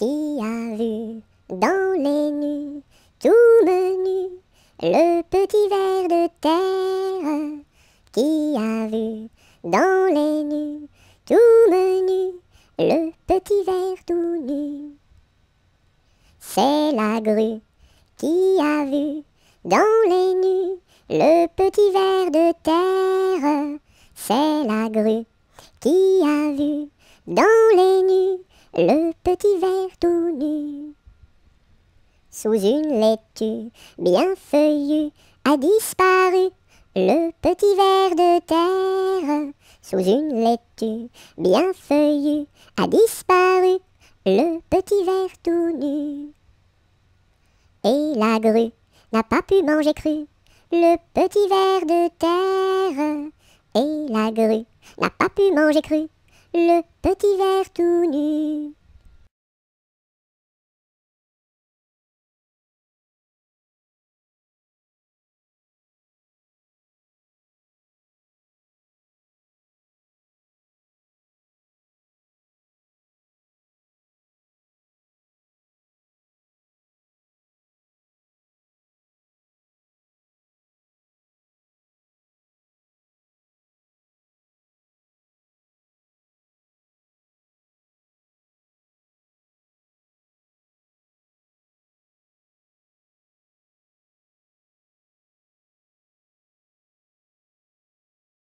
Qui a vu dans les nues, tout menu, le petit ver de terre? Qui a vu dans les nues, tout menu, le petit ver tout nu? C'est la grue qui a vu dans les nues, le petit ver de terre. C'est la grue qui a vu dans les nues, le petit ver tout nu. Sous une laitue bien feuillue a disparu le petit ver de terre. Sous une laitue bien feuillue a disparu le petit ver tout nu. Et la grue n'a pas pu manger cru le petit ver de terre. Et la grue n'a pas pu manger cru le petit ver tout nu.